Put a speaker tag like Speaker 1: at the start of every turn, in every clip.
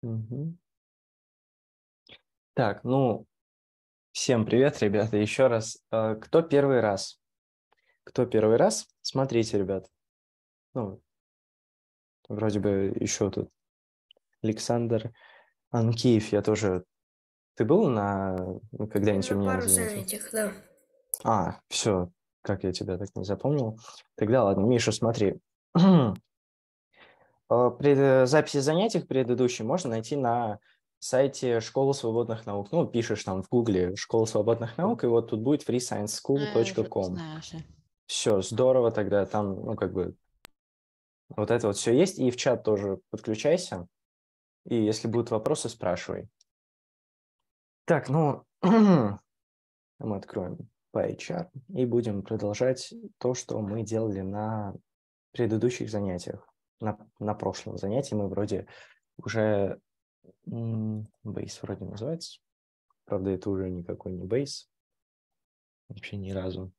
Speaker 1: Мгм. Так, ну, всем привет, ребята, еще раз. Кто первый раз? Кто первый раз? Смотрите, ребят. Ну, вроде бы еще тут Александр Анкеев, я тоже... Ты был когда-нибудь у
Speaker 2: На
Speaker 1: меня на
Speaker 2: пару
Speaker 1: занятиях?
Speaker 2: занятиях, да.
Speaker 1: Все, как я тебя так не запомнил. Тогда ладно, Миша, смотри. Записи занятий предыдущие можно найти на сайте Школы свободных наук. Ну, пишешь там в Гугле «Школа свободных наук», и вот тут будет
Speaker 3: Ну, я уже
Speaker 1: freescienceschool.com.
Speaker 3: знаю уже.
Speaker 1: Все, здорово тогда. Там, ну, как бы, вот это вот все есть. И в чат тоже подключайся. И если будут вопросы, спрашивай. Так, ну, мы откроем PyChart и будем продолжать то, что мы делали на предыдущих занятиях. На прошлом занятии мы вроде уже... Base вроде называется. Правда, это уже никакой не Base. Вообще ни разу.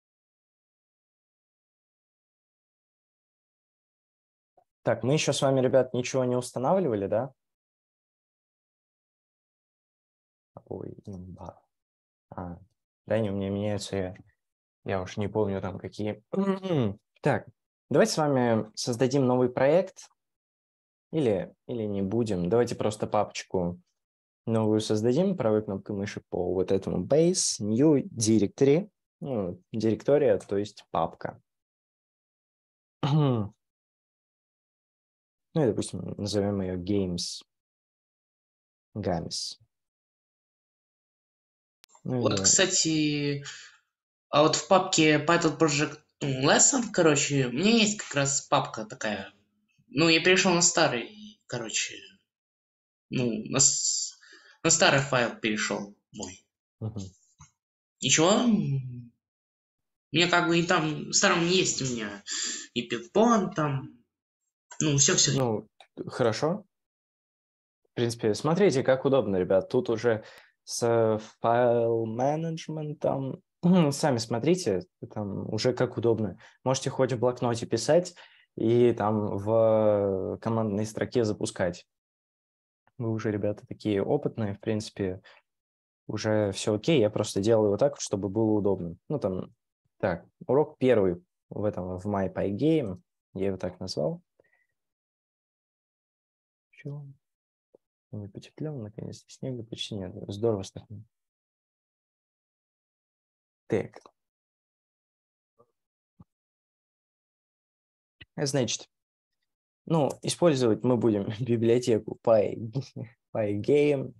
Speaker 1: Так, мы еще с вами, ребят, ничего не устанавливали, да? Ой, имба. Да, они у меня меняются, я уж не помню там какие. Так, давайте с вами создадим новый проект. Или не будем. Давайте просто папочку новую создадим правой кнопкой мыши по вот этому Base, New Directory. Ну, директория, то есть папка. Ну и, допустим, назовем ее Games. Ну
Speaker 2: Вот,
Speaker 1: или...
Speaker 2: кстати, а вот в папке Python Project Lesson, короче, у меня есть как раз папка такая. Ну, я перешел на старый, короче, ну, на старый файл перешел мой.
Speaker 1: Мгм.
Speaker 2: Ничего, у меня как бы и там, в старом есть у меня и пинг-понг там, ну, все.
Speaker 1: Ну, хорошо. В принципе, смотрите, как удобно, ребят. Тут уже с файл-менеджментом, сами смотрите, там уже как удобно. Можете хоть в блокноте писать и там в командной строке запускать. Вы уже, ребята, такие опытные, в принципе, уже все окей. Я просто делаю вот так, чтобы было удобно. Ну, там, так, урок первый в MyPyGame, я его так назвал. Чё? Не потеплело, наконец-то снега почти нет. Здорово стало. Так, значит, ну, использовать мы будем библиотеку Pygame,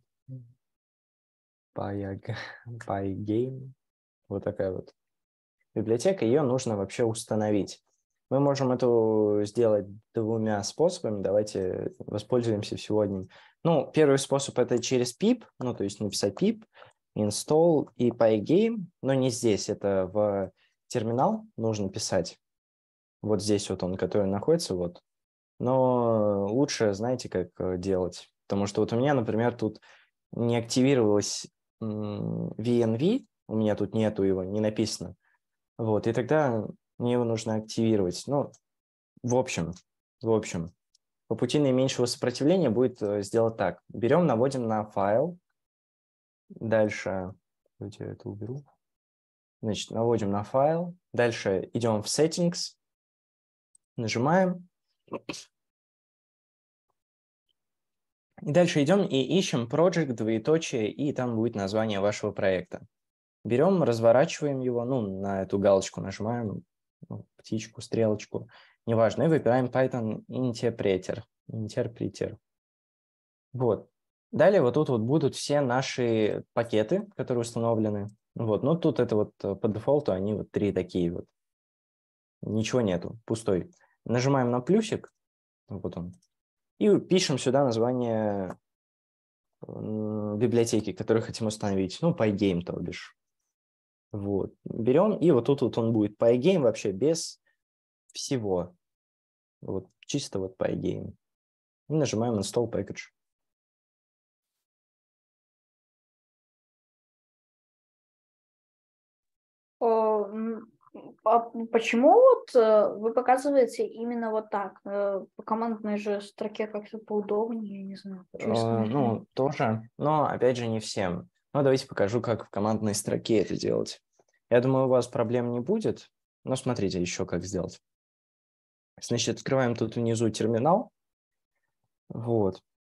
Speaker 1: Pygame, вот такая вот библиотека, ее нужно вообще установить. Мы можем это сделать двумя способами, давайте воспользуемся всего одним. Ну, первый способ это через pip, ну, то есть написать pip, install и pygame, но не здесь, это в терминал нужно писать. Вот здесь вот он, который находится, вот. Но лучше, знаете, как делать. Потому что вот у меня, например, тут не активировалось VNV, у меня тут нету его, не написано. Вот, и тогда мне его нужно активировать. Ну, в общем, по пути наименьшего сопротивления будет сделать так. Берем, наводим на файл. Дальше, давайте я это уберу. Значит, наводим на файл. Дальше идем в Settings, нажимаем. И дальше идем и ищем Project, двоеточие, и там будет название вашего проекта. Берем, разворачиваем его, ну, на эту галочку нажимаем, ну, птичку, стрелочку, неважно, и выбираем Python Interpreter. Вот. Далее вот тут вот будут все наши пакеты, которые установлены. Вот, но тут это вот по дефолту они вот три такие вот. Ничего нету, пустой. Нажимаем на плюсик, вот он, и пишем сюда название библиотеки, которую хотим установить. Ну, Pygame, то бишь. Вот. Берем, и вот тут вот он будет Pygame вообще без всего. Вот чисто вот Pygame. И нажимаем Install Package.
Speaker 3: почему вы показываете именно вот так? По командной же строке как-то поудобнее, я не знаю.
Speaker 1: Ну, тоже, но опять же не всем. Ну, давайте покажу, как в командной строке это делать. Я думаю, у вас проблем не будет, но смотрите еще, как сделать. Значит, открываем тут внизу терминал. Вот.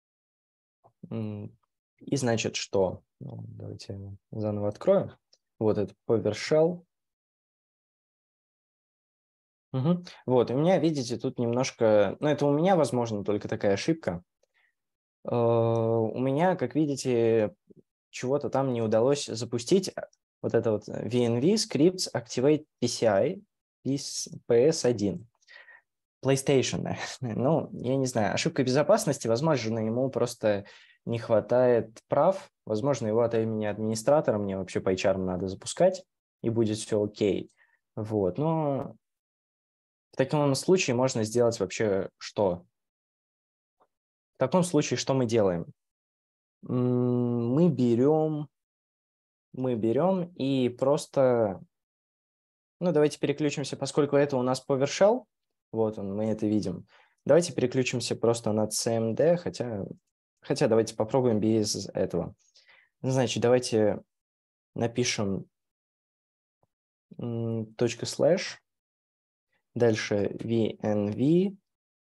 Speaker 1: И значит, что? Давайте заново откроем. Вот это PowerShell. Угу. Вот, у меня, видите, тут немножко... Ну, это у меня, возможно, только такая ошибка. У меня, как видите, чего-то там не удалось запустить. Вот это вот VNV Scripts Activate PCI PS1. PlayStation. Ну, я не знаю, ошибка безопасности, возможно, ему просто не хватает прав. Возможно, его от имени администратора мне вообще PyCharm надо запускать, и будет все окей. Вот, но в таком случае можно сделать вообще что? В таком случае что мы делаем? Мы берем и просто... Ну, давайте переключимся, поскольку это у нас PowerShell. Вот он, мы это видим. Давайте переключимся просто на CMD, хотя давайте попробуем без этого. Значит, давайте напишем ./ дальше VNV,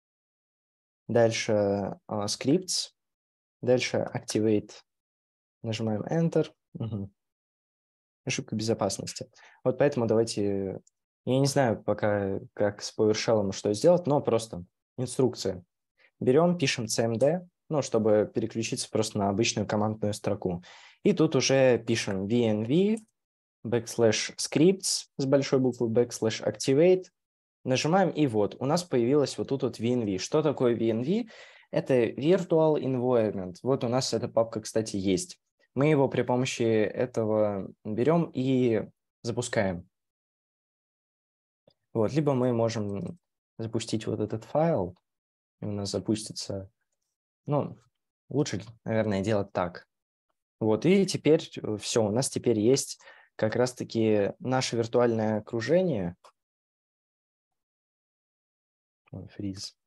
Speaker 1: дальше scripts, дальше activate, нажимаем Enter. Угу. Ошибка безопасности. Вот поэтому давайте... Я не знаю пока, как с PowerShell что сделать, но просто инструкция. Берем, пишем CMD, ну, чтобы переключиться просто на обычную командную строку. И тут уже пишем VNV, \scripts с большой буквы, \activate. Нажимаем, и вот, у нас появилось вот тут вот VNV. Что такое VNV? Это Virtual Environment. Вот у нас эта папка, кстати, есть. Мы его при помощи этого берем и запускаем. Вот, либо мы можем запустить вот этот файл, и у нас запустится, ну, лучше, наверное, делать так. Вот, и теперь все, у нас теперь есть как раз-таки наше виртуальное окружение. Фриз.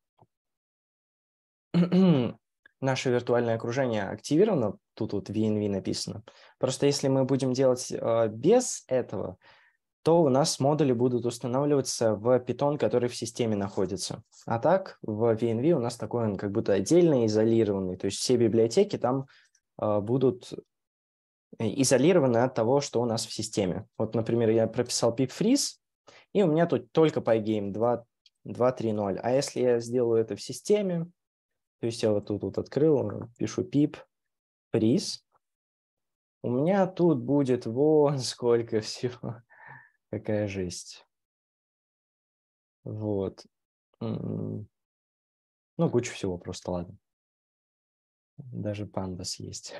Speaker 1: Наше виртуальное окружение активировано, тут вот VNV написано. Просто если мы будем делать без этого, то у нас модули будут устанавливаться в Python, который в системе находится. А так в VNV у нас такой он как будто отдельно изолированный, то есть все библиотеки там будут изолированы от того, что у нас в системе. Вот, например, я прописал pip-freeze, и у меня тут только Pygame 2.3.0. А если я сделаю это в системе, то есть я вот тут вот открыл, пишу pip-freeze, у меня тут будет вон сколько всего. Какая жесть. Вот. Ну, куча всего просто, ладно. Даже pandas есть.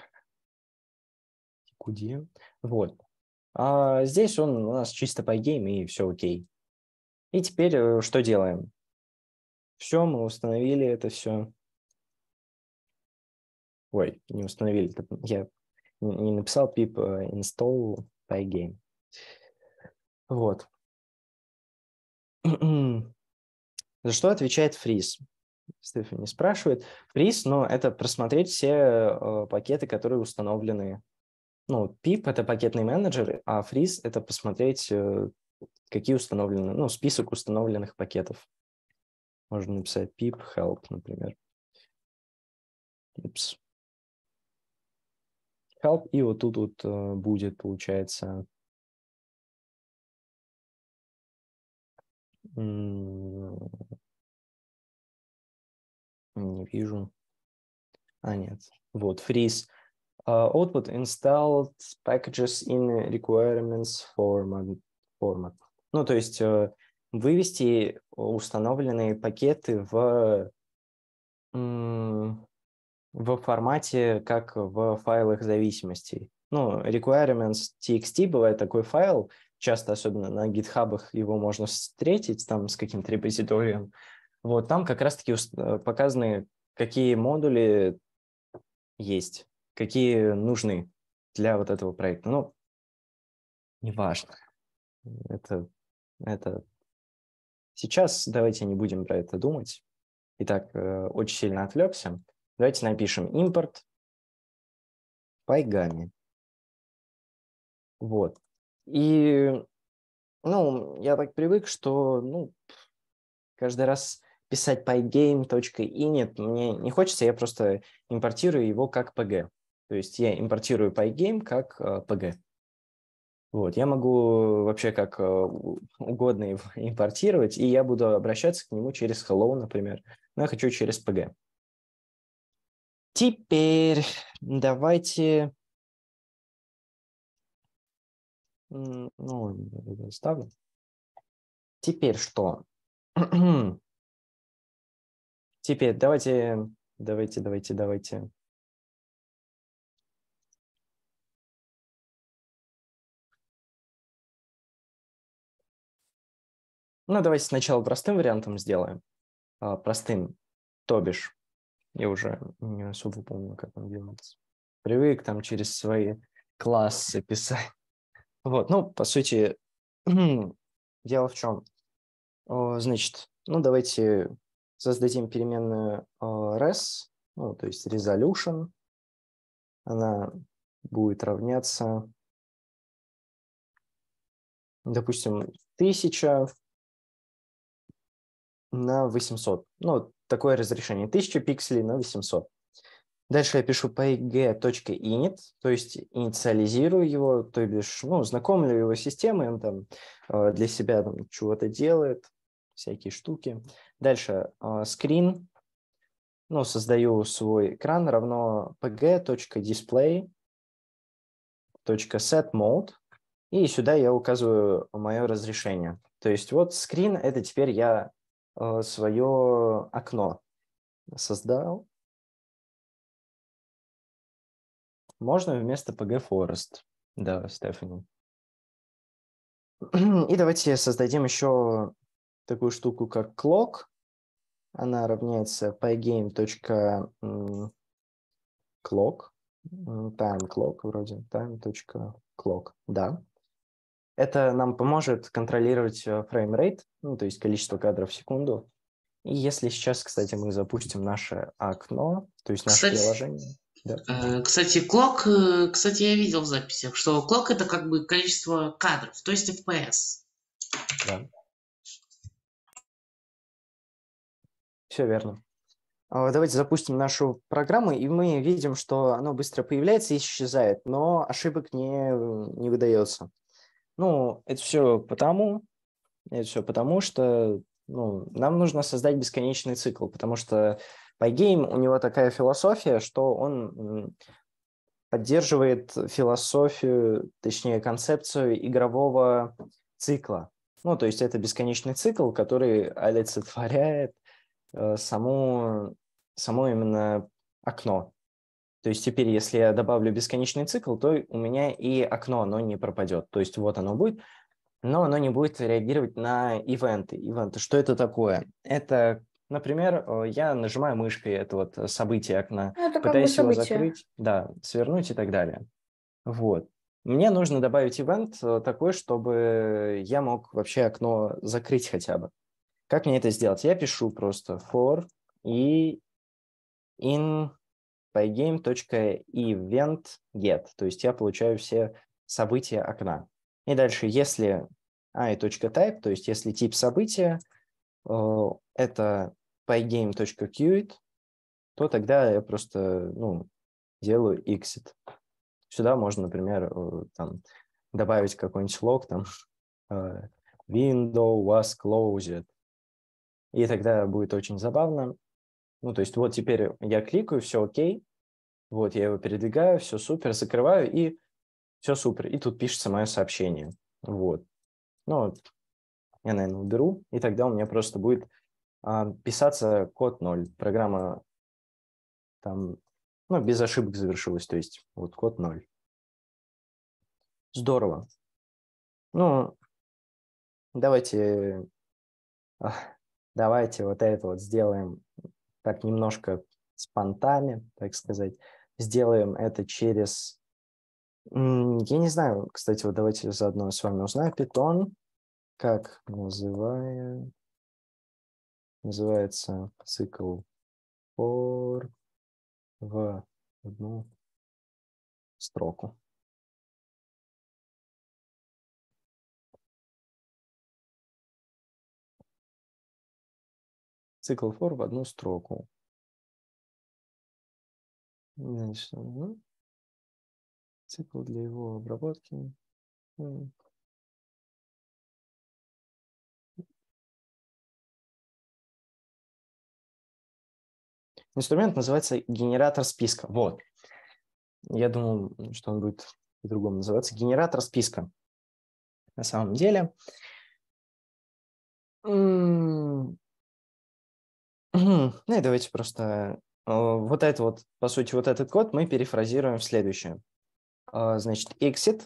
Speaker 1: Куди. Вот. А здесь он у нас чисто Pygame, и все окей. И теперь что делаем? Все, мы установили это все. Ой, не установили. Я не написал pip install Pygame. Вот. За что отвечает freeze? Стефани спрашивает. Freeze, но это просмотреть все пакеты, которые установлены. Ну, pip – это пакетный менеджер, а freeze – это посмотреть, какие установлены, ну, список установленных пакетов. Можно написать pip help, например. Упс. Help, и вот тут вот будет, получается, не вижу. А, нет. Вот, freeze. Output installed packages in requirements format. Ну, то есть вывести установленные пакеты в формате, как в файлах зависимостей. Ну, requirements.txt бывает такой файл, часто, особенно на гитхабах, его можно встретить там с каким-то репозиторием. Вот там как раз-таки показаны, какие модули есть, какие нужны для вот этого проекта. Ну, неважно. Это это сейчас давайте не будем про это думать. Итак, очень сильно отвлекся. Давайте напишем импорт пайгами. Вот. И, я так привык, что, каждый раз писать pygame.init мне не хочется, я просто импортирую его как PG. То есть я импортирую pygame как PG. Вот, я могу вообще как угодно его импортировать, и я буду обращаться к нему через hello, например. Но я хочу через PG. Теперь давайте... ставлю. Теперь что? Теперь давайте. Давайте сначала простым вариантом сделаем. Простым, то бишь, я уже не особо помню, как он делается. Привык там через свои классы писать. Вот, по сути, дело в чем? Значит, давайте создадим переменную res, то есть resolution. Она будет равняться, допустим, 1000 на 800. Такое разрешение. 1000 пикселей на 800. Дальше я пишу pg.init, то есть инициализирую его, то бишь, знакомлю его с системой, он там для себя там чего-то делает, всякие штуки. Дальше screen, создаю свой экран, равно pg.display.setMode, и сюда я указываю мое разрешение. То есть вот screen, это теперь я свое окно создал. Можно вместо pg.forest. Да, Стефани. И давайте создадим еще такую штуку, как clock. Она равняется pygame.clock. Time clock вроде. Time.clock. Да. Это нам поможет контролировать фреймрейт, то есть количество кадров в секунду. И если сейчас, кстати, мы запустим наше окно, то есть наше приложение. Да.
Speaker 2: Кстати, clock, я видел в записях, что clock это как бы количество кадров, то есть FPS.
Speaker 1: Да. Все верно. Давайте запустим нашу программу, и мы видим, что оно быстро появляется и исчезает, но ошибок не выдается. Это все потому, что нам нужно создать бесконечный цикл, потому что Pygame, у него такая философия, что он поддерживает философию, точнее концепцию игрового цикла. То есть это бесконечный цикл, который олицетворяет само именно окно. То есть теперь, если я добавлю бесконечный цикл, то у меня и окно, оно не пропадет. То есть вот оно будет, но оно не будет реагировать на ивенты. Ивенты, что это такое? Это, например, я нажимаю мышкой это вот событие окна,
Speaker 3: Это как бы
Speaker 1: пытаюсь его
Speaker 3: событие.
Speaker 1: закрыть, да, свернуть и так далее. Вот. Мне нужно добавить ивент такой, чтобы я мог вообще окно закрыть хотя бы. Как мне это сделать? Я пишу просто for и in pygame.eventGet, то есть я получаю все события окна. И дальше, если i.type, то есть если тип события это pygame.queue, то тогда я просто делаю exit. Сюда можно, например, там, добавить какой-нибудь лог, там, window was closed, и тогда будет очень забавно. То есть вот теперь я кликаю, все окей, вот я его передвигаю, все супер, закрываю, и все супер. И тут пишется мое сообщение. Вот. Я, наверное, уберу, и тогда у меня просто будет писаться код 0. Программа там, без ошибок завершилась, то есть вот код 0. Здорово. Давайте вот это вот сделаем так немножко с понтами, так сказать. Сделаем это через... Я не знаю, кстати, вот давайте заодно с вами узнаем. Python как называется цикл for в одну строку. Цикл for в одну строку. Значит, цикл для его обработки. Инструмент называется генератор списка. Вот. Я думал, что он будет по-другому называться. Генератор списка. На самом деле. Ну и давайте просто вот это вот, по сути, вот этот код мы перефразируем в следующее. Значит, exit,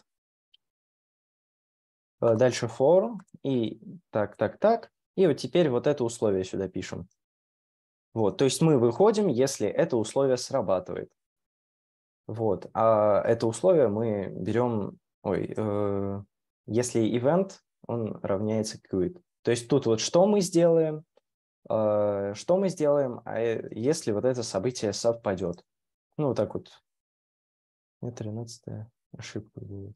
Speaker 1: дальше for, и так. И вот теперь вот это условие сюда пишем. Вот, то есть мы выходим, если это условие срабатывает. Вот, а это условие мы берем, если event, он равняется quit. То есть тут вот что мы сделаем, если вот это событие совпадет. Ну, вот так вот. У меня 13-я ошибка будет.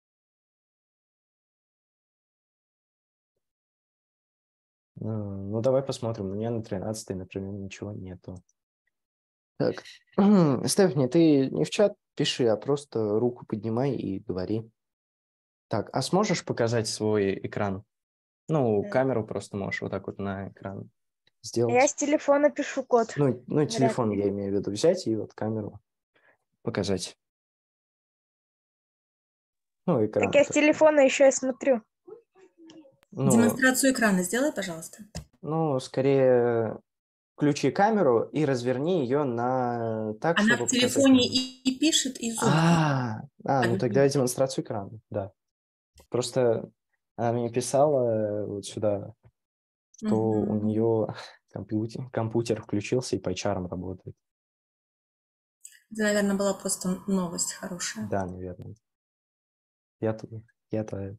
Speaker 1: Ну, давай посмотрим. У меня на 13-й, например, ничего нету. Так, Стефани, ты не в чат пиши, а просто руку поднимай и говори. Так, а сможешь показать свой экран? Ну,
Speaker 4: Да.
Speaker 1: камеру просто можешь вот так вот на экран
Speaker 4: Я
Speaker 1: сделать.
Speaker 4: с телефона пишу код.
Speaker 1: Ну,
Speaker 4: Вряд
Speaker 1: телефон
Speaker 4: ли.
Speaker 1: я имею в виду взять и вот камеру показать. Ну, экран.
Speaker 4: Так я с телефона еще и смотрю.
Speaker 1: Ну,
Speaker 5: Демонстрацию экрана сделай, пожалуйста.
Speaker 1: ну, скорее включи камеру и разверни ее так,
Speaker 5: Она
Speaker 1: чтобы
Speaker 5: в
Speaker 1: показать.
Speaker 5: телефоне и пишет, и зум.
Speaker 1: Ну тогда демонстрацию экрана, да. Просто она мне писала вот сюда, что у нее компьютер включился и по чарам работает.
Speaker 5: Это, наверное, была просто новость хорошая.
Speaker 1: Да, наверное. Я-то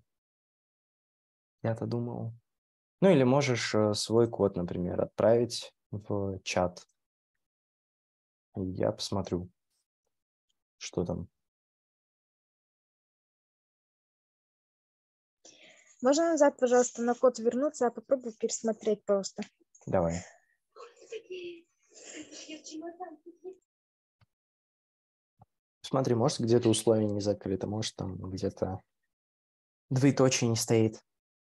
Speaker 1: думал. Ну или можешь свой код, например, отправить в чат. И я посмотрю, что там.
Speaker 4: Можно назад, пожалуйста, на код вернуться, а попробую пересмотреть просто.
Speaker 1: Давай. Смотри, может, где-то условие не закрыто, может, там где-то двоеточие не стоит.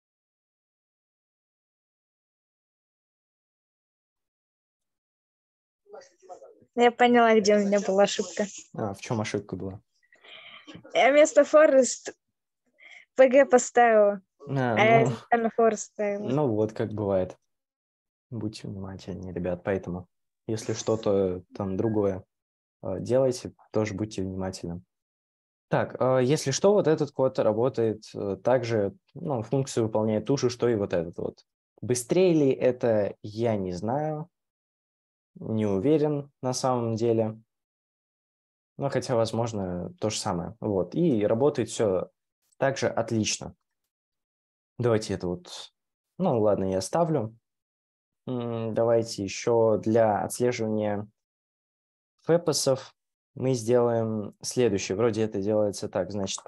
Speaker 4: Я поняла, где у меня была ошибка.
Speaker 1: В чем ошибка была?
Speaker 4: Я вместо Forest PG поставила, а я
Speaker 1: Ну,
Speaker 4: изначально Forest ставила.
Speaker 1: ну вот, как бывает. Будьте внимательнее, ребят. Поэтому, если что-то там другое делайте, тоже будьте внимательны. Так, если что, вот этот код работает также, ну, функцию выполняет ту же, что и вот этот вот. Быстрее ли это, я не знаю, не уверен на самом деле. Но хотя, возможно, то же самое. Вот. И работает все также отлично. Давайте это вот... Ну, ладно, я оставлю. Давайте еще для отслеживания фэпосов мы сделаем следующее. Вроде это делается так. Значит,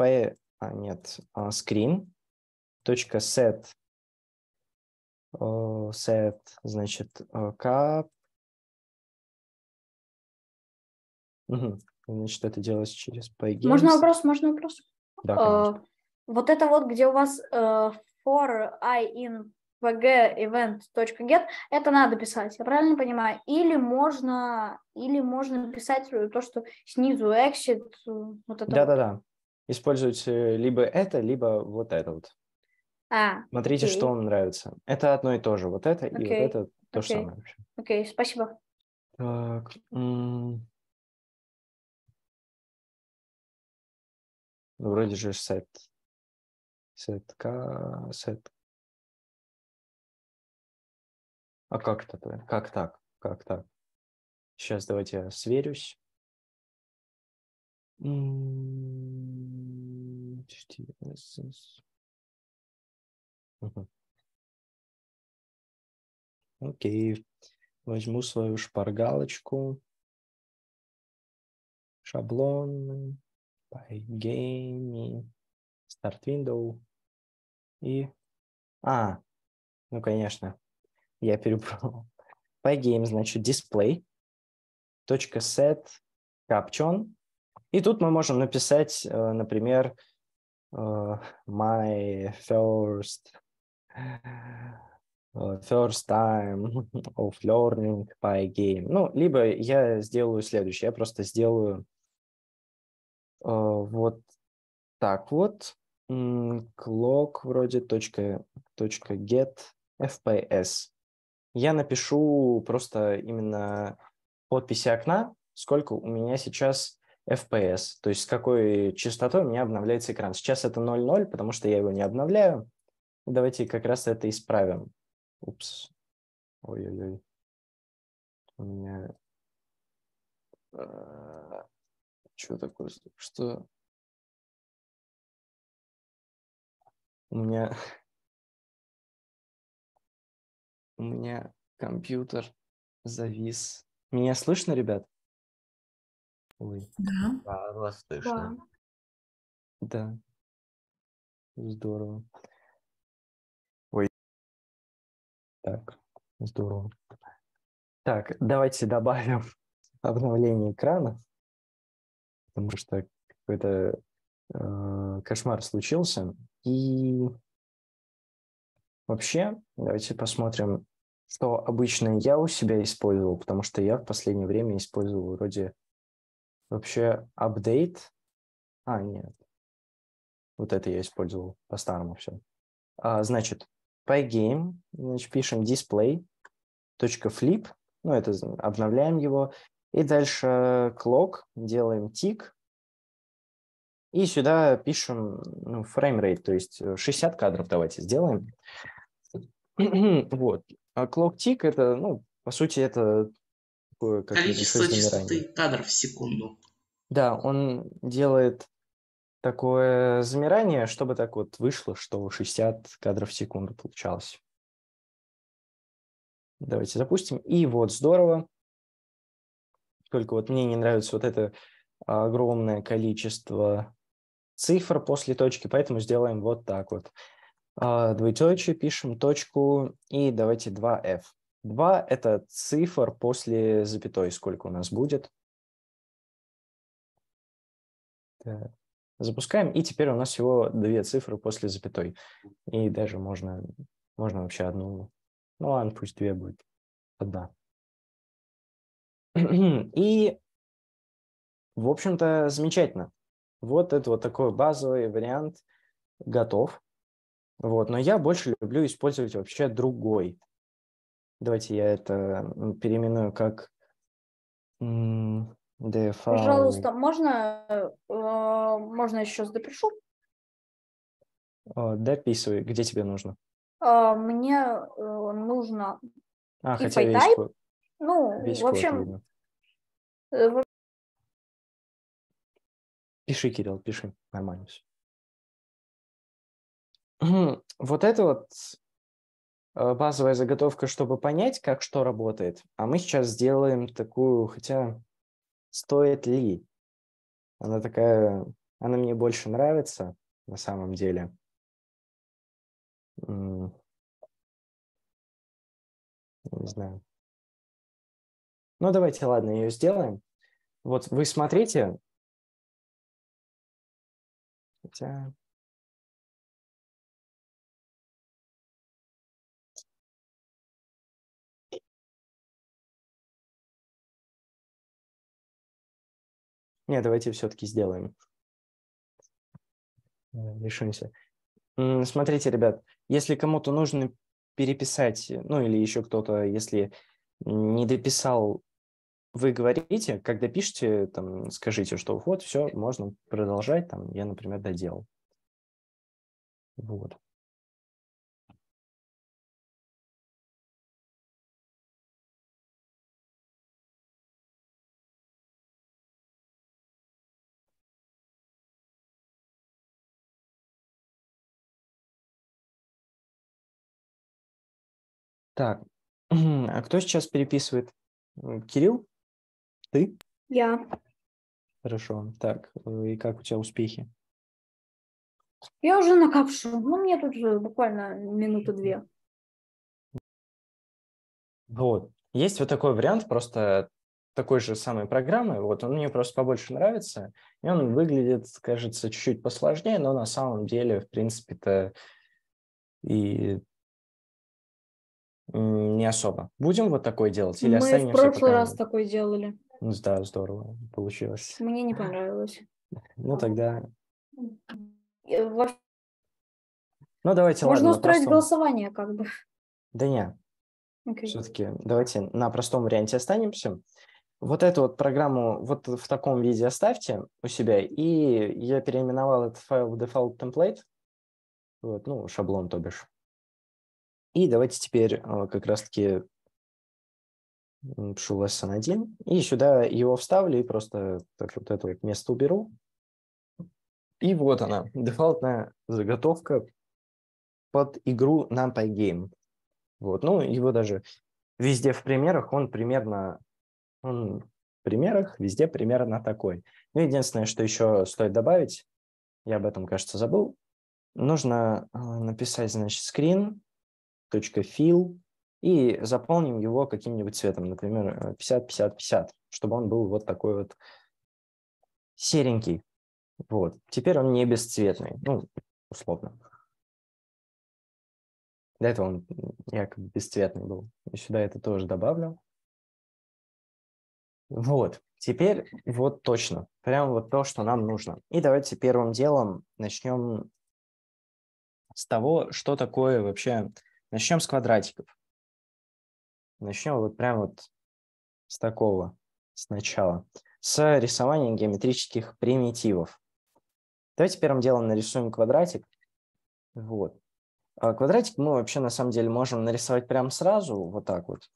Speaker 1: screen.set значит, cap. Значит, это делается через PyGames.
Speaker 3: Можно вопрос?
Speaker 1: Да, конечно.
Speaker 3: Вот это вот, где у вас for I in vg event.get, это надо писать, я правильно понимаю? Или можно писать то, что снизу exit, вот это вот.
Speaker 1: Да. Используйте либо это, либо вот это вот. Смотрите,
Speaker 3: окей.
Speaker 1: что вам нравится. Это одно и то же. Вот это и вот
Speaker 3: Окей.
Speaker 1: это то же самое вообще.
Speaker 3: Окей, спасибо.
Speaker 1: Так. Ну, вроде же set. Set. А как это? Как так? Как так? Сейчас давайте я сверюсь. Окей. Возьму свою шпаргалочку. Шаблон. Pygame. Start window. И... ну, конечно. Я перепробовал. Pygame, значит, display. .set caption. И тут мы можем написать, например, my first time of learning Pygame. Ну, либо я сделаю следующее. Я просто сделаю вот так вот. Clock вроде .get fps. Я напишу просто именно подписи окна, сколько у меня сейчас FPS, то есть с какой частотой у меня обновляется экран. Сейчас это 0,0, потому что я его не обновляю. Давайте как раз это исправим. Упс. Ой-ой-ой. У меня... Что такое? Что? У меня компьютер завис. Меня слышно, ребят? Ой,
Speaker 5: Да.
Speaker 6: Да, вас слышно.
Speaker 1: да. Здорово. Ой. Так, здорово. Так, давайте добавим обновление экрана, потому что какой-то кошмар случился. И вообще, давайте посмотрим, что обычно я у себя использовал, потому что я в последнее время использовал вроде вообще апдейт. Нет. Вот это я использовал по-старому все. Значит, pygame, значит, пишем display.flip, ну, это обновляем его. И дальше clock, делаем тик. И сюда пишем фреймрейт, то есть 60 кадров давайте сделаем. Вот. А clock tick это, по сути, это такое, как
Speaker 2: Количество
Speaker 1: небольшое замирание.
Speaker 2: частоты кадров в секунду.
Speaker 1: Да, он делает такое замирание, чтобы так вот вышло, что 60 кадров в секунду получалось. Давайте запустим. И вот, здорово. Только вот мне не нравится вот это огромное количество цифр после точки, поэтому сделаем вот так вот. Двоеточие, пишем точку и давайте 2f. 2 – это цифр после запятой, сколько у нас будет. Так. Запускаем, и теперь у нас всего 2 цифры после запятой. И даже можно вообще одну. Ну ладно, пусть 2 будет. Одна. И, в общем-то, замечательно. Вот это вот такой базовый вариант готов. Вот, но я больше люблю использовать вообще другой. Давайте я это переименую как default.
Speaker 3: Пожалуйста, можно еще допишу?
Speaker 1: Дописывай, где тебе нужно.
Speaker 3: Мне нужно
Speaker 1: Хотя весь
Speaker 3: type.
Speaker 1: код.
Speaker 3: Ну,
Speaker 1: Весь
Speaker 3: в
Speaker 1: код
Speaker 3: общем,
Speaker 1: видно. Пиши, Кирилл, пиши. Нормально все. Вот это вот базовая заготовка, чтобы понять, как что работает. А мы сейчас сделаем такую, хотя стоит ли? Она такая, она мне больше нравится на самом деле. Не знаю. Ну, давайте, ладно, ее сделаем. Вот вы смотрите. Хотя... Нет, давайте все-таки сделаем. Решимся. Смотрите, ребят, если кому-то нужно переписать, ну или еще кто-то, если не дописал, вы говорите, когда пишете, там, скажите, что вот, все, можно продолжать, там, я, например, доделал. Вот. Так, А кто сейчас переписывает? Кирилл? Ты?
Speaker 3: Я.
Speaker 1: Хорошо. Так, и как у тебя успехи?
Speaker 3: Я уже накапшу. Ну, мне тут буквально минуты 2.
Speaker 1: Вот. Есть вот такой вариант, просто такой же самой программы. Вот он мне просто побольше нравится. И он выглядит, кажется, чуть-чуть посложнее, но на самом деле, в принципе-то, и не особо. Будем вот такой делать или
Speaker 3: Мы в
Speaker 1: останемся
Speaker 3: прошлый
Speaker 1: пока?
Speaker 3: раз такой делали.
Speaker 1: Ну да, здорово получилось.
Speaker 3: Мне не понравилось.
Speaker 1: Ну тогда...
Speaker 3: Вообще,
Speaker 1: Ну давайте,
Speaker 3: можно
Speaker 1: ладно, на
Speaker 3: устроить
Speaker 1: простом.
Speaker 3: голосование, как бы.
Speaker 1: Да не,
Speaker 3: Окей.
Speaker 1: все-таки давайте на простом варианте останемся. Вот эту вот программу вот в таком виде оставьте у себя, и я переименовал этот файл в default template, вот, ну, шаблон, то бишь. И давайте теперь как раз-таки пишу lesson 1, и сюда его вставлю, и просто так вот это вот место уберу. И вот она, дефолтная заготовка под игру NumPy Вот, ну, его даже везде в примерах, он в примерах везде примерно такой. Ну, единственное, что еще стоит добавить, я об этом, кажется, забыл, нужно написать, значит, screen.fill и заполним его каким-нибудь цветом, например, 50-50-50, чтобы он был вот такой вот серенький. Вот. Теперь он не бесцветный, ну, условно. До этого он якобы бесцветный был. И сюда это тоже добавлю. Вот. Теперь вот точно. Прям вот то, что нам нужно. И давайте первым делом начнем с того, что такое вообще... Начнем с квадратиков. Начнем вот прям вот с такого сначала. С рисования геометрических примитивов. Давайте первым делом нарисуем квадратик. Вот. А квадратик мы вообще на самом деле можем нарисовать прямо сразу, вот так вот.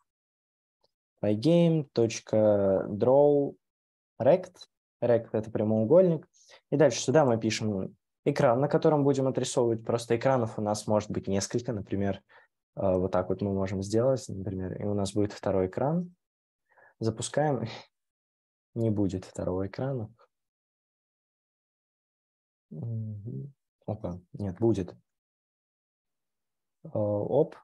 Speaker 1: pygame.draw rect. Rect – это прямоугольник. И дальше сюда мы пишем экран, на котором будем отрисовывать. Просто экранов у нас может быть несколько. Например, вот так вот мы можем сделать. Например, и у нас будет второй экран. Запускаем. Не будет второго экрана. Опа, нет, будет. Оп.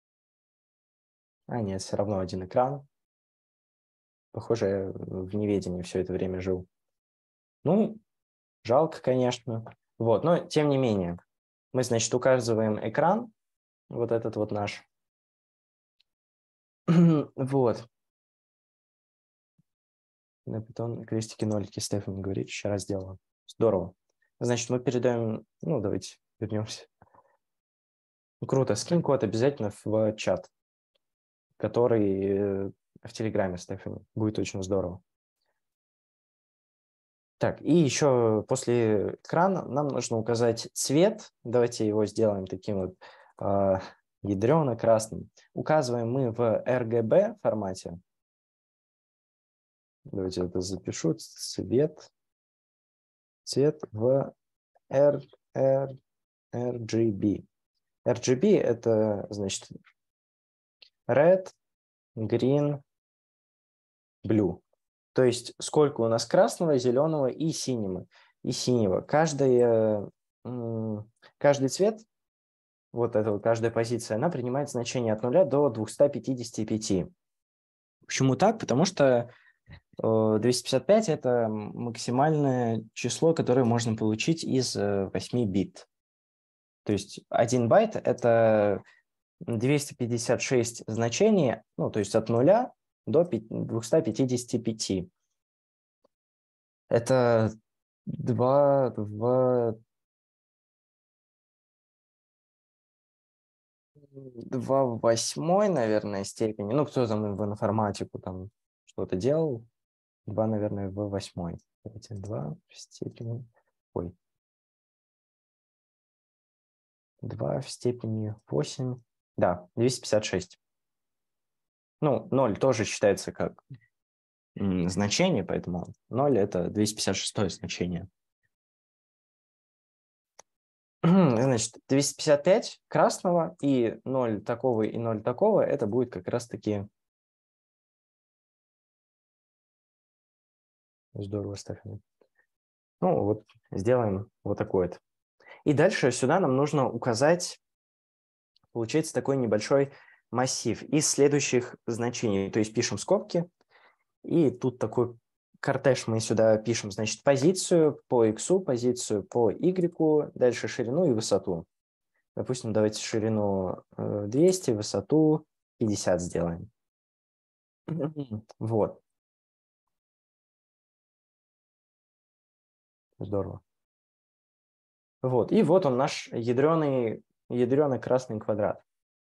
Speaker 1: А, нет, все равно один экран. Похоже, я в неведении все это время жил. Ну, жалко, конечно. Вот, но тем не менее. Мы, значит, указываем экран. Вот этот вот наш. Вот. На питон крестики, нолики. Стефани говорит, еще раз сделаю. Здорово. Значит, мы передаем... Ну, давайте вернемся. Круто. Скинь код обязательно в чат, который в Телеграме, Стефани. Будет очень здорово. Так, и еще после экрана нам нужно указать цвет. Давайте его сделаем таким вот ядрено-красным. Указываем мы в RGB формате. Давайте это запишу. Цвет в RGB. RGB – это, значит, red, green, blue. То есть сколько у нас красного, зеленого и синего. Каждый цвет, вот эта вот каждая позиция, она принимает значение от 0 до 255. Почему так? Потому что 255 – это максимальное число, которое можно получить из 8 бит. То есть 1 байт – это 256 значений, ну, то есть от 0 до 255. Это 2 в 8, наверное, степени. Ну, кто там в информатику там что-то делал. 2, наверное, в 8. Давайте 2 в степени... Ой. 2 в степени 8. Да, 256. Ну, 0 тоже считается как значение, поэтому 0 – это 256 значение. Значит, 255 красного и 0 такого и 0 такого, это будет как раз-таки... Здорово, Стефан. Ну, вот сделаем вот такой вот. И дальше сюда нам нужно указать, получается, такой небольшой массив из следующих значений. То есть пишем скобки, и тут такой кортеж мы сюда пишем, значит, позицию по x, позицию по y, дальше ширину и высоту. Допустим, давайте ширину 200, высоту 50 сделаем. Вот. Здорово. Вот. И вот он наш ядреный красный квадрат.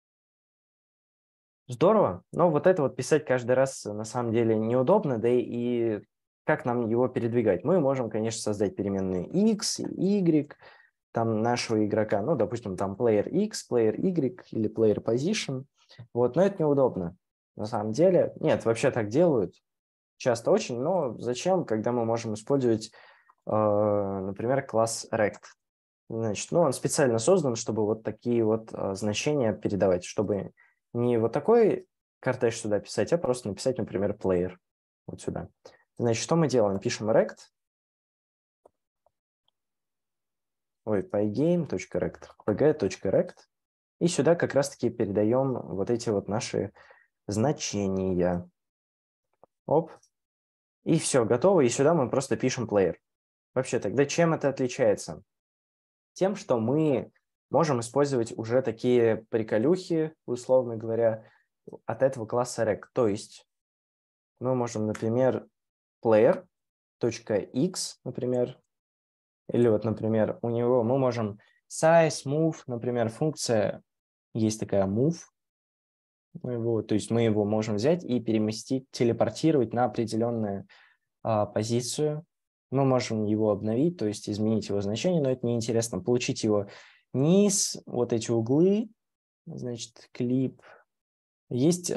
Speaker 1: Здорово. Но вот это вот писать каждый раз на самом деле неудобно, да и как нам его передвигать? Мы можем, конечно, создать переменные x, y, там нашего игрока, ну, допустим, там player x, player y или player position. Вот, но это неудобно. На самом деле, нет, вообще так делают часто очень, но зачем, когда мы можем использовать, например, класс rect? Значит, ну, он специально создан, чтобы вот такие вот значения передавать, чтобы не вот такой кортеж сюда писать, а просто написать, например, player вот сюда. Значит, что мы делаем? Пишем rect, pygame.rect, pg.rect, и сюда как раз-таки передаем вот эти вот наши значения. Оп. И все, готово. И сюда мы просто пишем player. Вообще, тогда чем это отличается? Тем, что мы можем использовать уже такие приколюхи, условно говоря, от этого класса rect. То есть мы можем, например, player.x, например, или вот, например, у него мы можем size, move, например, функция, есть такая move, то есть мы его можем взять и переместить, телепортировать на определенную позицию. Мы можем его обновить, то есть изменить его значение, но это неинтересно. Получить его низ, вот эти углы, значит, клип. Есть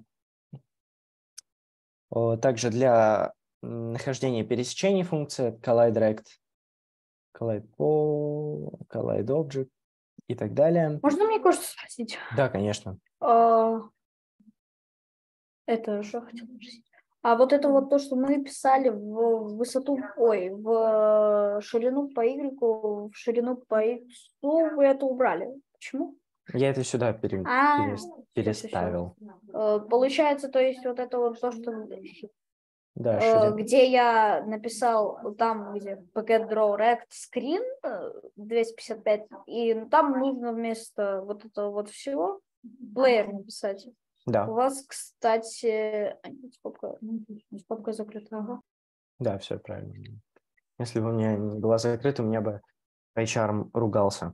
Speaker 1: также для нахождения пересечений функция collide rect, collide pole, collide object и так далее.
Speaker 3: Можно мне кое-что спросить?
Speaker 1: Да, конечно.
Speaker 3: Это что хотела спросить? А вот это вот то, что мы писали в высоту, в ширину по Y, в ширину по X, вы это убрали. Почему?
Speaker 1: Я это сюда переставил.
Speaker 3: Получается, то есть вот это вот то, что
Speaker 1: Да, ширина.
Speaker 3: где я написал, там, где Packet Draw Rect Screen 255, и там нужно вместо вот этого вот всего плеер написать.
Speaker 1: Да.
Speaker 3: У вас, кстати, скобка закрыта. Ага.
Speaker 1: Да, все правильно. Если бы у меня не была закрыта, у меня бы PyCharm ругался.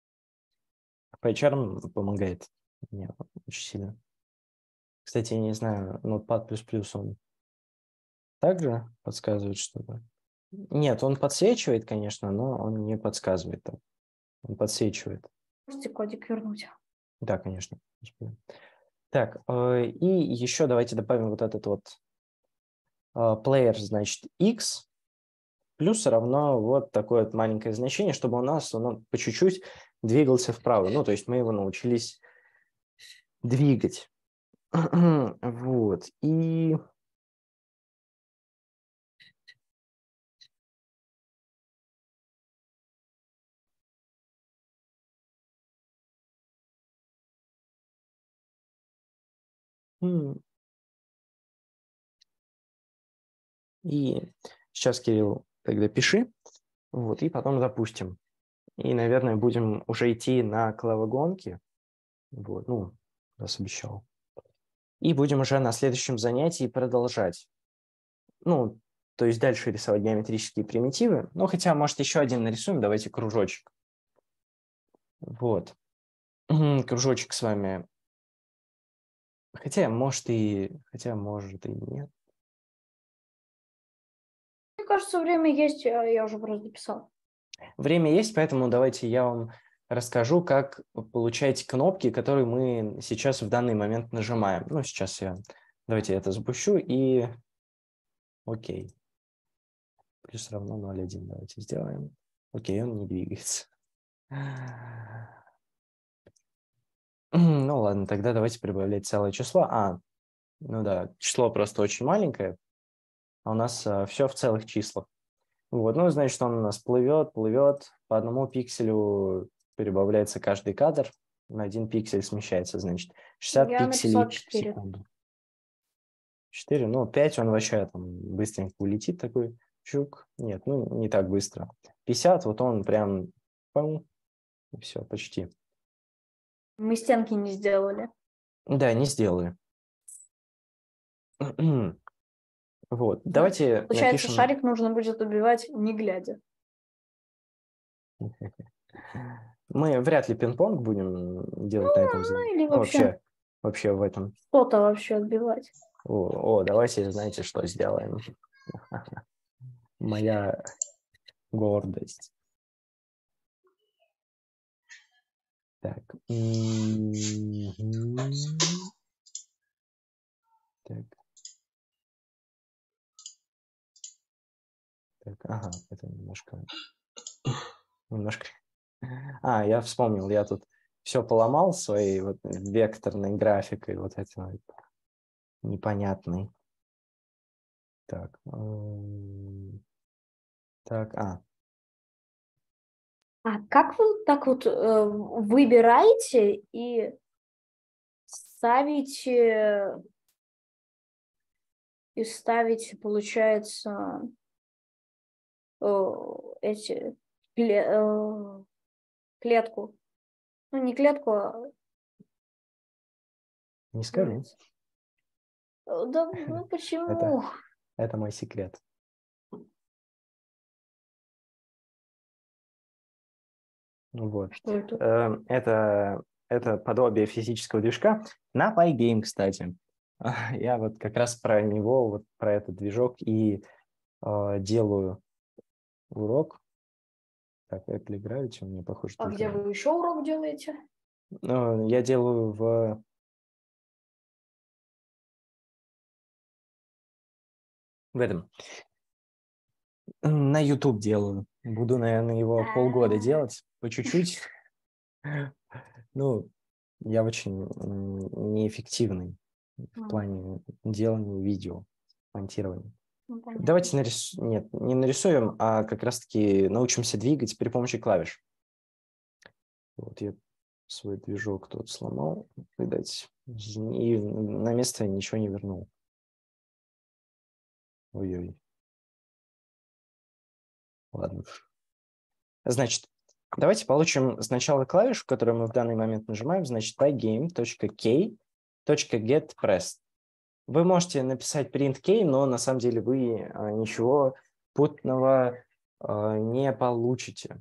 Speaker 1: PyCharm помогает мне очень сильно. Кстати, я не знаю, Notepad++, он также подсказывает что-то? Нет, он подсвечивает, конечно, но он не подсказывает. Он подсвечивает.
Speaker 3: Можете кодик вернуть?
Speaker 1: Да, конечно. Так, и еще давайте добавим вот этот вот player, значит, x плюс равно вот такое вот маленькое значение, чтобы у нас он по чуть-чуть двигался вправо. Ну, то есть мы его научились двигать. Вот. И... И сейчас, Кирилл, тогда пиши, вот, и потом запустим. И, наверное, будем уже идти на клавогонки. Вот, ну, раз обещал. И будем уже на следующем занятии продолжать. Ну, то есть дальше рисовать геометрические примитивы. Ну, хотя, может, еще один нарисуем. Давайте кружочек. Вот. Кружочек с вами. Хотя, может, и нет.
Speaker 3: Мне кажется, время есть, я уже просто дописал.
Speaker 1: Время есть, поэтому давайте я вам расскажу, как получать кнопки, которые мы сейчас в данный момент нажимаем. Ну, сейчас давайте я это запущу и... Окей. Плюс равно 0,1 давайте сделаем. Окей, он не двигается. Ну ладно, тогда давайте прибавлять целое число. Ну да, число просто очень маленькое, а у нас все в целых числах. Вот, ну, значит, он у нас плывет, по одному пикселю прибавляется каждый кадр, на 1 пиксель смещается, значит, 60
Speaker 3: Я написала
Speaker 1: пикселей в
Speaker 3: 4.
Speaker 1: секунду. 4, ну, 5 он вообще там быстренько улетит такой, чук. Нет, ну, не так быстро. 50, вот он прям, все, почти.
Speaker 3: Мы стенки не сделали.
Speaker 1: Да, не сделаю. Вот, давайте
Speaker 3: Получается,
Speaker 1: напишем...
Speaker 3: шарик нужно будет убивать не глядя.
Speaker 1: Мы вряд ли пинг-понг будем делать на этом
Speaker 3: Ну, или
Speaker 1: Ну,
Speaker 3: вообще
Speaker 1: вообще в этом.
Speaker 3: что-то вообще отбивать.
Speaker 1: Давайте, знаете, что сделаем? Моя гордость. Так. Так. Так, ага, это немножко... Я вспомнил, я тут все поломал своей вот векторной графикой, вот этой вот непонятной. Так. Так,
Speaker 3: А как вы так вот выбираете и ставите, получается, эти клетку? Ну, не клетку,
Speaker 1: не скажу.
Speaker 3: да, ну почему?
Speaker 1: Это мой секрет. Вот.
Speaker 3: Что это?
Speaker 1: Это подобие физического движка. На Pygame, кстати. Я вот как раз про него, вот про этот движок и делаю урок. Так, это ли Gravity? У меня похоже.
Speaker 3: А где вы еще урок делаете?
Speaker 1: Я делаю в этом. На YouTube делаю. Буду, наверное, его полгода делать, по чуть-чуть. Ну, я очень неэффективный в плане делания видео, монтирования. Давайте Нет, не нарисуем, а как раз-таки научимся двигать при помощи клавиш. Вот я свой движок тут сломал, видать, и на место ничего не вернул. Ой-ой. Ладно. Значит, давайте получим сначала клавишу, которую мы в данный момент нажимаем, значит, pygame.k.getPressed. Вы можете написать print k, но на самом деле вы ничего путного не получите.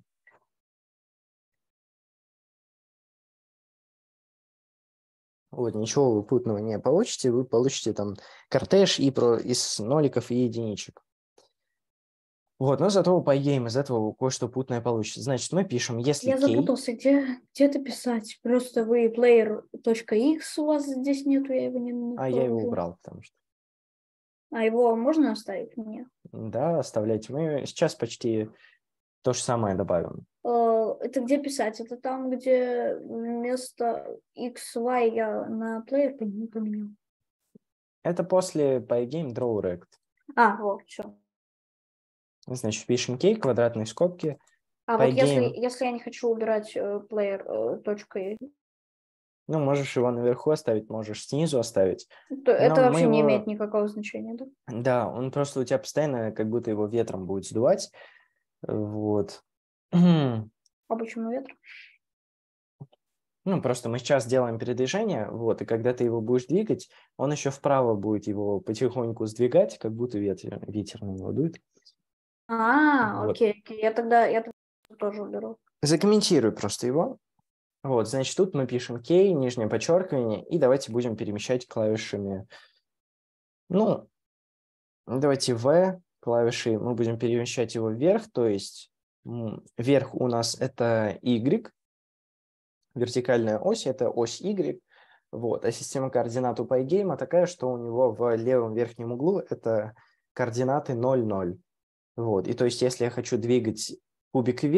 Speaker 1: Вот, ничего вы путного не получите, вы получите там кортеж из ноликов и единичек. Вот, но зато у Pygame из этого кое-что путное получится. Значит, мы пишем, если
Speaker 3: Я запутался, где это писать? Просто вы player.x у вас здесь нету, я его не нахожу.
Speaker 1: я его убрал, потому что...
Speaker 3: А его можно оставить мне?
Speaker 1: Да, оставляйте. Мы сейчас почти то же самое добавим.
Speaker 3: Это где писать? Это там, где вместо x, y я на player поменял?
Speaker 1: Это после Pygame Draw Rect.
Speaker 3: Вот, все.
Speaker 1: Значит, пишем k, квадратные скобки.
Speaker 3: Вот
Speaker 1: Pygame.
Speaker 3: если я не хочу убирать player.
Speaker 1: Ну, можешь его наверху оставить, можешь снизу оставить.
Speaker 3: То это вообще не имеет никакого значения, да?
Speaker 1: Да, он просто у тебя постоянно как будто его ветром будет сдувать. Вот.
Speaker 3: А почему ветром?
Speaker 1: Ну, просто мы сейчас делаем передвижение, вот, и когда ты его будешь двигать, он еще вправо будет его потихоньку сдвигать, как будто ветер на него дует. Вот.
Speaker 3: Окей. Я тогда тоже уберу.
Speaker 1: Закомментируй просто его. Вот, значит, тут мы пишем K, нижнее подчеркивание, и давайте будем перемещать клавишами. Ну, давайте V клавишей, мы будем перемещать его вверх, то есть вверх у нас это Y, вертикальная ось, это ось Y, вот, а система координат у Pygame такая, что у него в левом верхнем углу это координаты 0, 0. Вот, и то есть если я хочу двигать кубик вверх,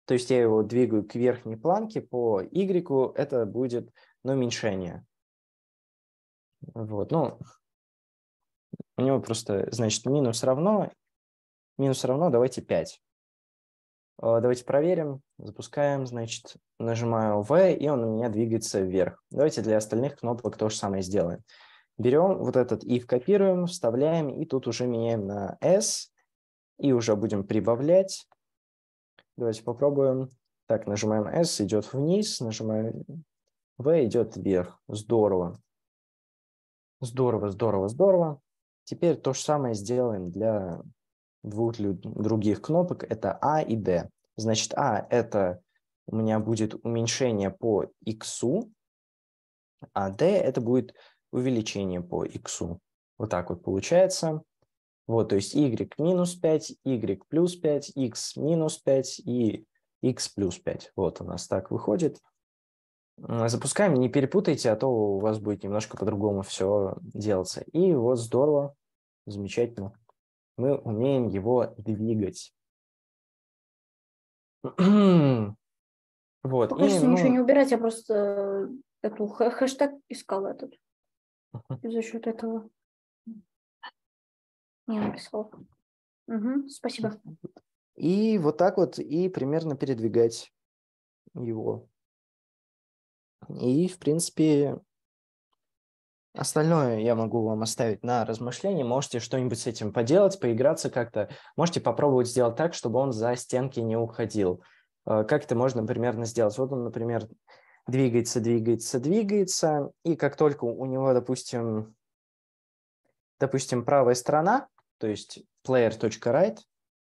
Speaker 1: То есть я его двигаю к верхней планке, по Y это будет уменьшение. Вот, ну, у него просто, значит, минус равно, давайте 5. Давайте проверим, запускаем, значит, нажимаю V, и он у меня двигается вверх. Давайте для остальных кнопок то же самое сделаем. Берем вот этот if, копируем, вставляем, и тут уже меняем на S, и уже будем прибавлять. Давайте попробуем. Так, нажимаем S, идет вниз, нажимаем V, идет вверх. Здорово. Здорово, здорово, здорово. Теперь то же самое сделаем для двух других кнопок. Это A и D. Значит, A – это у меня будет уменьшение по X, а D – это будет увеличение по X. Вот так вот получается. Вот, то есть Y минус 5, Y плюс 5, X минус 5 и X плюс 5. Вот у нас так выходит. Запускаем, не перепутайте, а то у вас будет немножко по-другому все делаться. И вот здорово, замечательно. Мы умеем его двигать. Вот,
Speaker 3: Пока что ничего не убирать, я просто эту хэштег искал этот. И за счет этого не написал. Спасибо.
Speaker 1: И вот так вот, и примерно передвигать его. И, в принципе, остальное я могу вам оставить на размышление. Можете что-нибудь с этим поделать, поиграться как-то. Можете попробовать сделать так, чтобы он за стенки не уходил. Как это можно примерно сделать? Вот он, например, двигается, и как только у него, допустим, правая сторона, то есть player.right,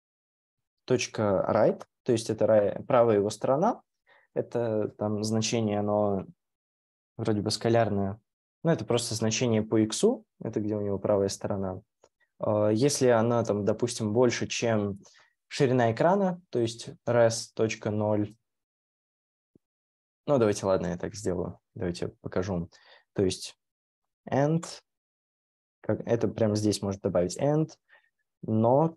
Speaker 1: то есть это правая его сторона, это там значение, оно вроде бы скалярное, но это просто значение по x, это где у него правая сторона. Если она там, допустим, больше, чем ширина экрана, то есть res.0, ну, давайте, ладно, я так сделаю. Давайте я покажу. То есть and, это прямо здесь можно добавить and not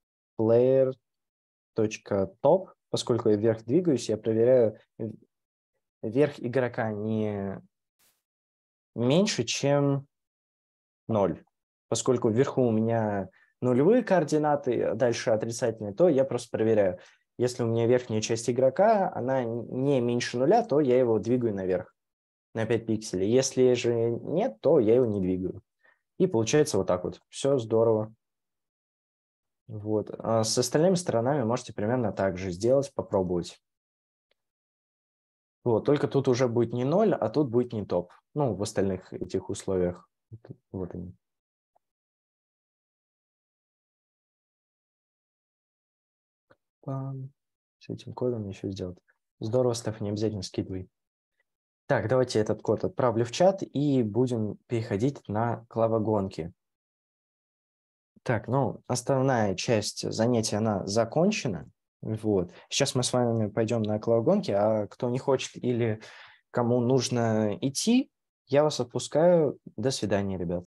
Speaker 1: player.top, поскольку я вверх двигаюсь, я проверяю верх игрока не меньше, чем 0. Поскольку вверху у меня нулевые координаты, а дальше отрицательные, то я просто проверяю. Если у меня верхняя часть игрока, она не меньше 0, то я его двигаю наверх на 5 пикселей. Если же нет, то я его не двигаю. И получается вот так вот. Все здорово. Вот. А с остальными сторонами можете примерно так же сделать, попробовать. Вот. Только тут уже будет не 0, а тут будет не топ. Ну, в остальных этих условиях. Вот они. С этим кодом еще сделать. Здорово, Стеф, не обязательно скидывай. Так, давайте этот код отправлю в чат и будем переходить на клавогонки. Так, ну, основная часть занятия, она закончена. Вот. Сейчас мы с вами пойдем на клавогонки, а кто не хочет или кому нужно идти, я вас отпускаю. До свидания, ребят.